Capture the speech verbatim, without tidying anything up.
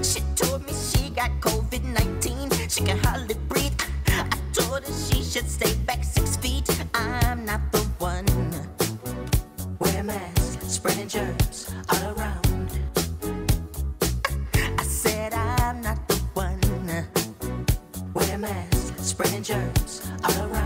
She told me she got COVID nineteen. She can hardly breathe. I told her she should stay back six feet. I'm not the one. Wear a mask, spreading germs all around. I said I'm not the one. Wear a mask, spreading germs all around.